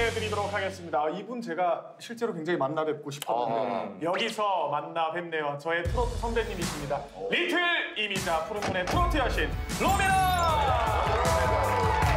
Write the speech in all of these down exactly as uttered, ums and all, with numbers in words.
소개해드리도록 하겠습니다. 아, 이분 제가 실제로 굉장히 만나 뵙고 싶었는데 아. 여기서 만나 뵙네요. 저의 트로트 선배님이십니다. 리틀 이미자 푸른문의 트로트 여신 로미나!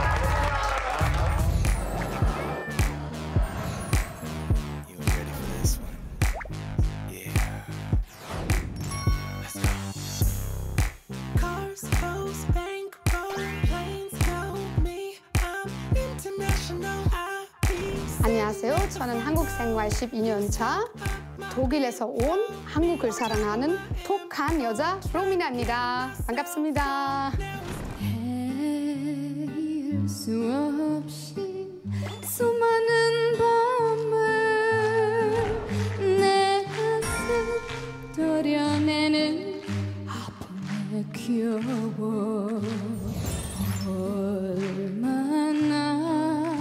안녕하세요. 저는 한국 생활 십이 년 차 독일에서 온 한국을 사랑하는 독한 여자 로미나입니다. 반갑습니다. 헤일 수 없이 수많은 밤을 내 가슴 도려내는 아픔에 겨워 얼마나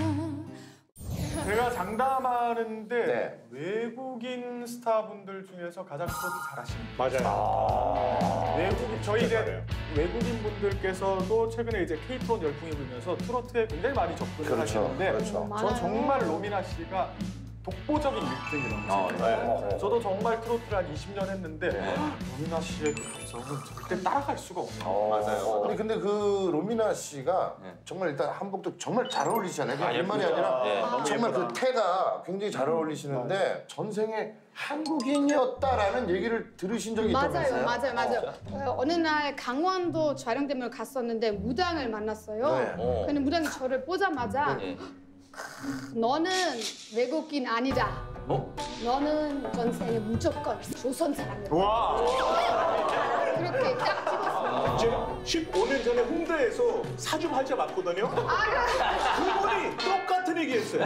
제가 장담하는데 네. 외국인 스타분들 중에서 가장 트로트 잘하시는 분. 맞아요. 아 외국인 저희 이제 잘해요. 외국인 분들께서도 최근에 이제 K-트롯 열풍이 불면서 트로트에 굉장히 많이 접근을 그렇죠. 하시는데 그렇죠. 전 정말 로미나 씨가 독보적인 일 등이라고 아, 생각해요. 네. 저도 정말 트로트를 한 이십 년 했는데 로미나 씨의 그 감성은 절대 따라갈 수가 없네요. 어, 맞아요. 아니 근데 그 로미나 씨가 네. 정말 일단 한복도 정말 잘 어울리시잖아요. 그냥 아, 일만이 예쁘죠. 아니라 네, 너무 정말 예쁘다. 그 태가 굉장히 잘 어울리시는데 전생에 한국인이었다라는 얘기를 들으신 적이 맞아요, 있다면서요? 맞아요, 맞아요. 어, 어느 날 강원도 촬영 때문에 갔었는데 무당을 만났어요. 네. 어. 근데 무당이 저를 보자마자 예. 너는 외국인 아니다. 어? 너는 전생에 무조건 조선 사람이야. 와. 그렇게 딱 찍었어요. 제가 십오 년 전에 홍대에서 사주 팔자 봤거든요. 그분이 똑같은 얘기했어요.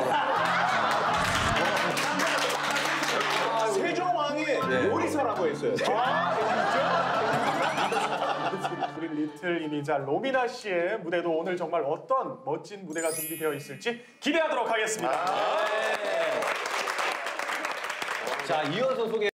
세종왕의 요리사라고 했어요. 우리 리틀 이미자 로미나 씨의 무대도 오늘 정말 어떤 멋진 무대가 준비되어 있을지 기대하도록 하겠습니다. 자, 이어서 소개.